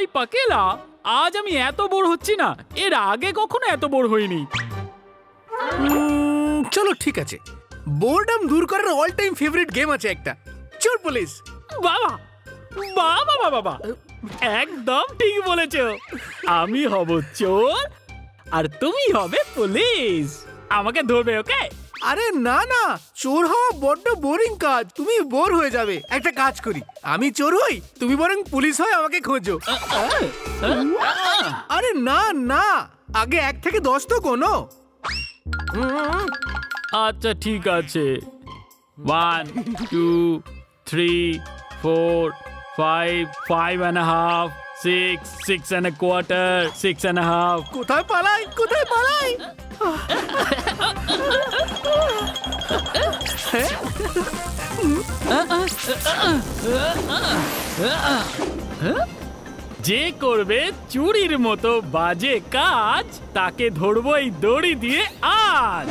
পাকেলা, আজ আমি এত বোর হচ্ছি না, এর আগে কখনো এত বোর হইনি। চলো ঠিক আছে, বোরডম দূর করার অল টাইম ফেভারিট গেম আছে একটা, চোর পুলিশ। বাবা বাবা বাবা বাবা, একদম ঠিক বলেছো। আমি হব চোর আর তুমি হবে পুলিশ, আমাকে ধরবে, ওকে? আরে না না, চোর হওয়া বড্ড বোরিং কাজ, তুমি বোর হয়ে যাবে। একটা কাজ করি, আমি চোর হই, তুমি বরং পুলিশ হয়ে আমাকে খোঁজো। আরে না না, আগে 1 থেকে 10 তো কোনো। আচ্ছা ঠিক আছে, 1 2 3 4 5 5.5 6 6.25 6.5। কোথায় পালাই, কোথায় পালাই? যে করবে চুরির মতো বাজে কাজ, তাকে ধরবো এই দড়ি দিয়ে আজ।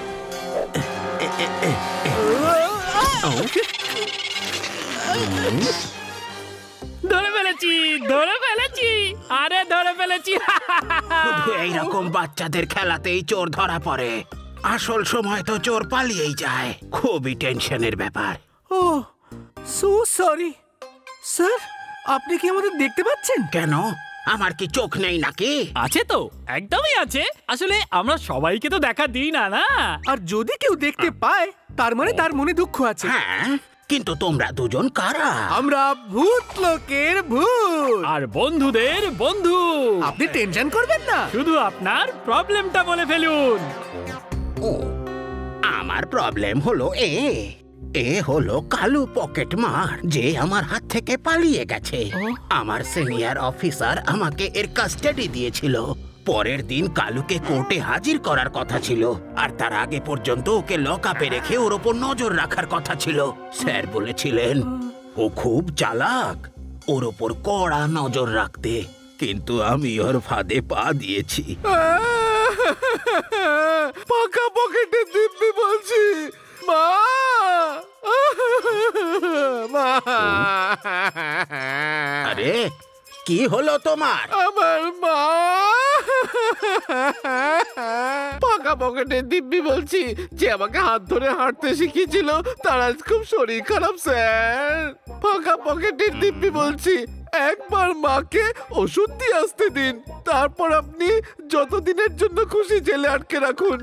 ধরে ফেলেছি, ধরে ফেলেছি, আরে ধরে ফেলেছি। এইরকম বাচ্চাদের খেলাতেই চোর ধরা পড়ে, আসল সময় তো চোর পালিয়েই যায়। খুবই টেনশনের ব্যাপার। ও সো সরি স্যার, আপনি কি আমাদের দেখতে পাচ্ছেন? কেন, আমার কি চোখ নেই নাকি? আছে তো, একদমই আছে। আসলে আমরা সবাইকে তো দেখা দিই না, না? আর যদি কেউ দেখতে পায়, তার মানে তার মনে দুঃখ আছে। হ্যাঁ, কিন্তু তোমরা দুজন কারা? আমরা ভূত লোকের ভূত আর বন্ধুদের বন্ধু। আপনি টেনশন করবেন না, শুধু আপনার প্রবলেমটা বলে ফেলুন। ও, আমার প্রবলেম হলো এ হলো কালু পকেট মার, যে আমার হাত থেকে পালিয়ে গেছে। আমার সিনিয়র অফিসার আমাকে এর কাস্টাডি দিয়েছিল। পরের দিন কালুকে কোর্টে হাজির করার কথা ছিল, আর তার আগে পর্যন্ত ওকে লকআপে রেখে ওর ওপর নজর রাখার কথা ছিল। স্যার বলেছিলেন ও খুব চালাক, ওর ওপর কড়া নজর রাখতে, কিন্তু আমি ওর ফাঁদে পা দিয়েছি। পাকা পকেটে দিব্যি বলছি, মা মা। আরে কি হলো তোমার? আমার মা। পাকা পকেটে দিব্যি বলছি, যে আমাকে হাত ধরে হাঁটতে শিখিয়েছিল, তার আজ খুব শরীর খারাপ স্যার। পাকা পকেটের দিব্যি বলছি, একবার মাকে ওষুধ দিয়ে আসতে দিন, তারপর আপনি যতদিনের জন্য খুশি জেলে আটকে রাখুন।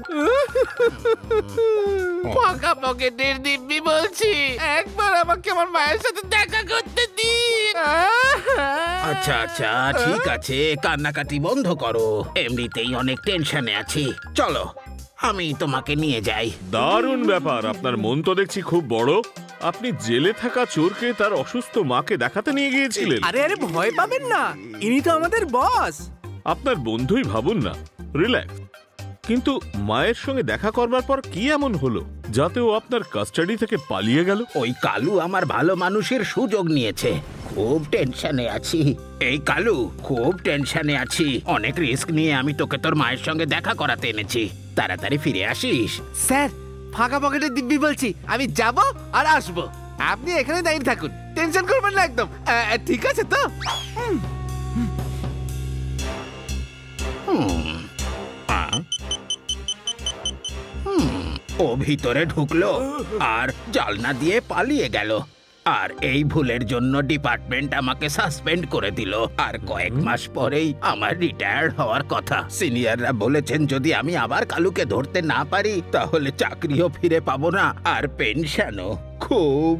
পাকা পকেটের দিব্যি বলছি, একবার আমাকে আমার মায়ের সাথে দেখা করতে দিন। আচ্ছা আচ্ছা ঠিক আছে, কান্নাকাটি বন্ধ করো, এমনিতেই অনেক টেনশনে আছি। চলো আমি তোমাকে নিয়ে যাই। দারুণ ব্যাপার, আপনার মন তো দেখছি খুব বড়। আপনি জেলে থাকা চোরকে তার অসুস্থ মাকে দেখাতে নিয়ে গিয়েছিলেন। আরে আরে ভয় পাবেন না, ইনি তো আমাদের বস। আপনার বন্ধুই ভাবুন না, রিল্যাক্স। কিন্তু মায়ের সঙ্গে দেখা করবার পর কি এমন হলো যাতে ও আপনার কাস্টাডি থেকে পালিয়ে গেল? ওই কালু আমার ভালো মানুষের সুযোগ নিয়েছে। খুব টেনশনে আছি এই কালু, খুব টেনশনে আছি। অনেক রিস্ক নিয়ে আমি তোকে তোর মায়ের সঙ্গে দেখা করাতে এনেছি, তাড়াতাড়ি ফিরে আসিস। স্যার, ফাঁকা পকেটে দিব্যি বলছি, আমি যাব আর আসবো, আপনি এখানে দাঁড়িয়ে থাকুন, টেনশন করবেন না একদম। ঠিক আছে তো? ও ভিতরে ঢুকলো আর জালনা দিয়ে পালিয়ে গেল, আর এই ভুলের জন্য ডিপার্টমেন্ট আমাকে সাসপেন্ড করে দিল। আর কয়েক মাস পরেই আমার রিটায়ার হওয়ার কথা। সিনিয়ররা বলেছেন যদি আমি আবার কালুকে ধরতে না পারি তাহলে চাকরিও ফিরে পাবো না, আর পেনশনও। খুব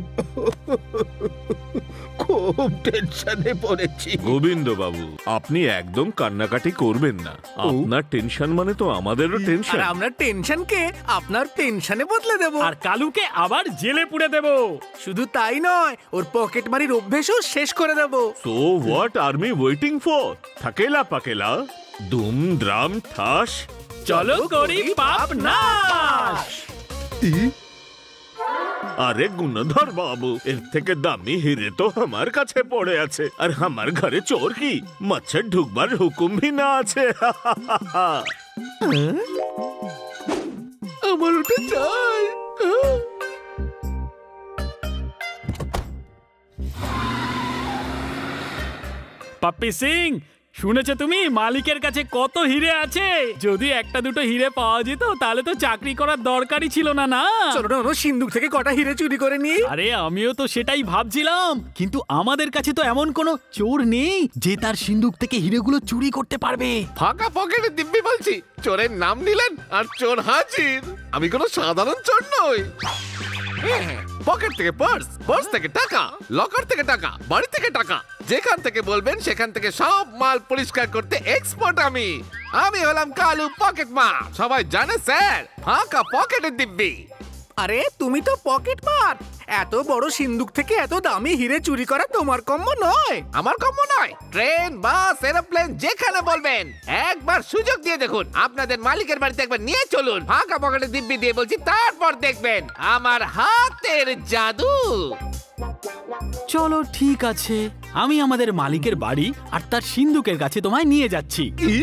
খুব টেনশনে পড়েছি। গোবিন্দ বাবু, আপনি একদম কান্নাকাটি করবেন না। আপনার টেনশন মানে তো আমাদেরও টেনশন। আর আমরা টেনশনকে আপনার পেনশনে বদলে দেব, আর কালুকে আবার জেলে পুরে দেব। শুধু তাই নয়, ওর পকেট মারির অভ্যেসও শেষ করে দেব। So what are me waiting for? থাকেলা-পাকেলা, দুম দ্রাম ঠাস, চলো করি পাপ নাশ। আরে গুণধর বাবু, এর থেকে দামি হিরে তো আমার কাছে পড়ে আছে, আর আমার ঘরে চোর কি মচ্ছর ঢুকবার হুকুম ভি না আছে। আমার ওটা চাই। পাপ্পি সিং, শুনেছো তুমি মালিকের কাছে কত হিরে আছে? যদি একটা দুটো হিরে পাওয়া যেত তাহলে তো চাকরি করার দরকারই ছিল না। না চলো না সিন্ধুক থেকে কটা হিরে চুরি করে নি। আরে আমিও তো সেটাই ভাবছিলাম, কিন্তু আমাদের কাছে তো এমন কোনো চোর নেই যে তার সিন্ধুক থেকে হিরেগুলো চুরি করতে পারবে। ফাঁকা পকেটে দিব্যি বলছি, চোরের নাম নিলেন আর চোর হাজির। আমি কোনো সাধারণ চোর নই। পকেট থেকে পার্স, পার্স থেকে টাকা, লকার থেকে টাকা, বাড়ি থেকে টাকা, যেখান থেকে বলবেন সেখান থেকে সব মাল পরিষ্কার করতে এক্সপার্ট আমি। আমি হলাম কালু পকেট মার, সবাই জানে স্যার, ফাঁকা পকেটের দিব্যি। আরে তুমি তো পকেট মার, এত বড় সিন্ধুক থেকে এত দামি হিরে চুরি করা তোমার কম্ম নয়। আমার কম্ম নয়। ট্রেন, বাস, এরোপ্লেন যেখানে বলবেন একবার সুযোগ দিয়ে দেখুন। আপনাদের মালিকের বাড়িতে একবার নিয়ে চলুন, ফাঁকা পকেটে দিব্যি দিয়ে বলছি, তারপর দেখবেন আমার হাতের জাদু। চলো ঠিক আছে, আমি আমাদের মালিকের বাড়ি আর তার সিন্ধুকের কাছে তোমায় নিয়ে যাচ্ছি।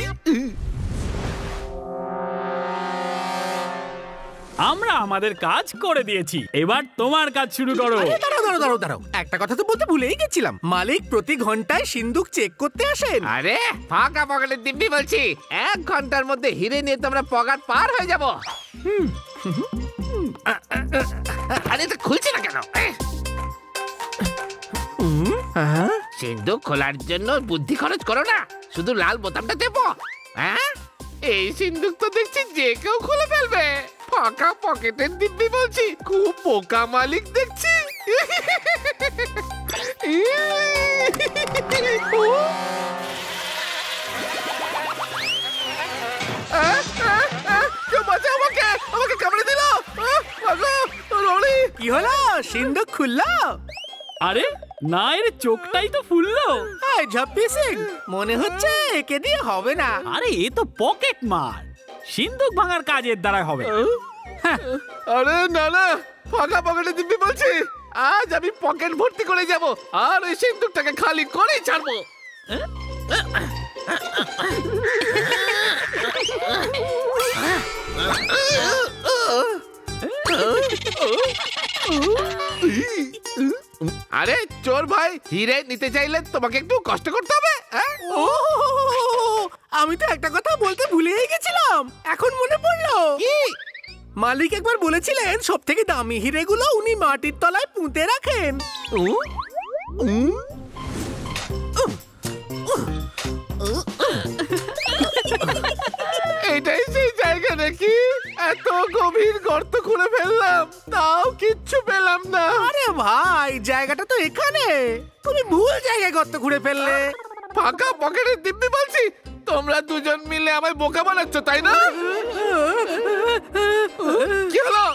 আমরা আমাদের কাজ করে দিয়েছি, এবার তোমার কাজ শুরু করো। দাঁড়াও, একটা কথা তো বলতে ভুলেই গেছিলাম। মালিক প্রতি ঘন্টায় সিন্ধুক চেক করতে আসেন। আরে ফাঁকা পকেটের দিব্যি বলছি, 1 ঘন্টার মধ্যে হিরে নিয়ে তোমরা পকেট পার হয়ে যাবো। আরে এটা খুলছে না কেন? সিন্ধুক খোলার জন্য বুদ্ধি খরচ করো না, শুধু লাল বোতামটা দেবো। হ্যাঁ, এই সিন্ধুক তো দেখছি যে কেউ খুলে ফেলবে। ফাঁকা পকেটের দিব্যি বলছি, খুব বোকা মালিক দেখছি। আমাকে কামড়ে দিল। কি হলো, সিন্ধুক খুললো? আরে না, এর চোখটাই তো ফুললো। ঝপ্পি সিং, মনে হচ্ছে একে দিয়ে হবে না। আরে এ তো পকেট মার, সিন্ধুক ভাঙার কাজের দ্বারা হবে। আরে না না, ফাঁকা পকেটে দিব্যি বলছি, আজ আমি পকেট ভর্তি করে যাব আর ওই সিন্ধুকটাকে খালি করেই ছাড়বো। আরে চোর ভাই, হিরে নিতে চাইলে তোমাকে একটু কষ্ট করতে হবে। আমি তো একটা কথা বলতে ভুলেই গেছিলাম, এখন মনে পড়লো। মালিক একবার বলেছিলেন সব থেকে দামি হিরেগুলো উনি মাটির তলায় পুঁতে রাখেন। এটাই সেই জায়গা নাকি? এত গভীর গর্ত খুঁড়ে ফেললাম, তাও কিচ্ছু পেলাম না। আরে ভাই, জায়গাটা তো এখানে, তুমি ভুল জায়গায় গর্ত খুঁড়ে ফেললে। ফাঁকা পকেটের দিব্যি বলছি, তোমরা দুজন মিলে আমায় বোকা বানাচ্ছ, তাই না? কি হলো?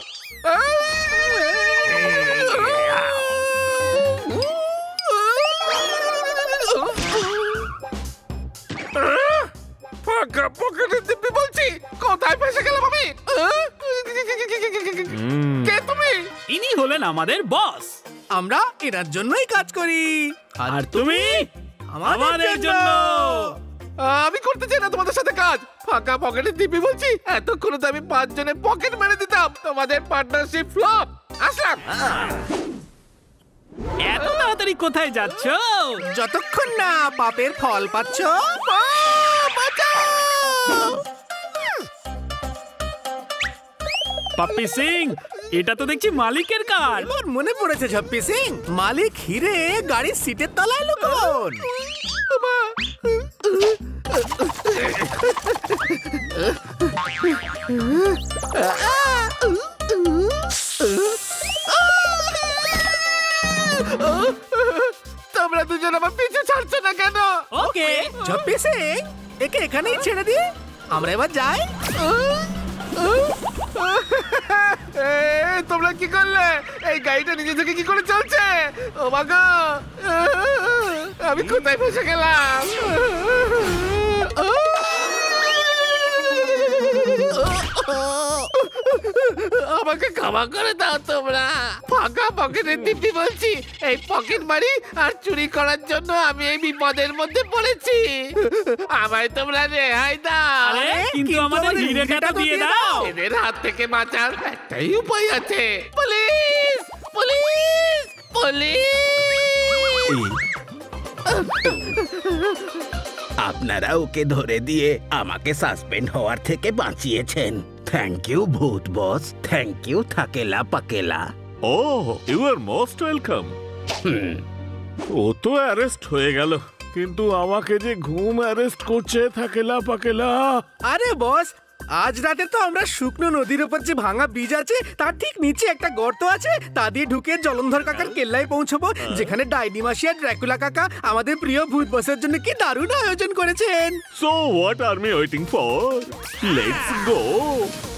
ফাঁকা পকেটের দিব্যি বলছি, কোথায় ফেসে গেলাম আমি? কে তুমি? ইনি হলেন আমাদের বস। আমরা এনার জন্যই কাজ করি, আর তুমি আমাদের জন্য। আমি করতে চাই না তোমাদের সাথে কাজ। ফাঁকা পকেটের দিব্যি বলছি, এতক্ষণ তো আমি 5 জনে পকেট মেরে দিতাম। তোমাদের পার্টনারশিপ ফ্লপ। আসলাম। এত তাড়াতাড়ি কোথায় যাচ্ছ? যতক্ষণ না পাপের ফল পাচ্ছ। পাপ্পি সিং, এটা তো দেখছি মালিকের কার। আমার মনে পড়েছে ঝপ্পি সিং, মালিক হিরে গাড়ির সিটের তলায় লুকোন। তোমরা দুজন আমার পিছু ছাড়ছো না কেন? ওকে ঝপ্পি সিং, একে এখানেই ছেড়ে দিয়ে আমরা এবার যাই। তোমরা কি করলে? এই গাড়িটা নিজে থেকে কি করে চলছে? ও বাবা, আমি কোথায় ফেসে গেলাম? আমাকে ক্ষমা করে দাও তোমরা। ফাঁকা পকেটের দিব্যি বলছি, এই পকেট মারি আর চুরি করার জন্য আমি এই বিপদের মধ্যে পড়েছি। আমায় তোমরা রেহাই দাও। আরে কিন্তু আমাদের হিরেটা দিয়ে দাও। এদের হাত থেকে বাঁচার একটাই উপায় আছে। Police, police, police. আপনারা ওকে ধরে দিয়ে আমাকে সাসপেন্ড হওয়ার থেকে বাঁচিয়েছেন। থ্যাংক ইউ ভূত বস, থ্যাংক ইউ থাকেলা পাকেলা। Oh you are most welcome. ও তো অ্যারেস্ট হয়ে গেল, কিন্তু আমাকে যে ঘুম অ্যারেস্ট করছে থাকেলা পাকেলা। আরে বস, আজ রাতে তো আমরা শুকনো নদীর উপর যে ভাঙা ব্রিজ আছে তার ঠিক নিচে একটা গর্ত আছে, তা দিয়ে ঢুকে জলন্ধর কাকার কেল্লায় পৌঁছবো, যেখানে ডাইনি মাসি আর ড্রাকুলা কাকা আমাদের প্রিয় ভূত বসের জন্য কি দারুণ আয়োজন করেছেন। So what are we waiting for? Let's go!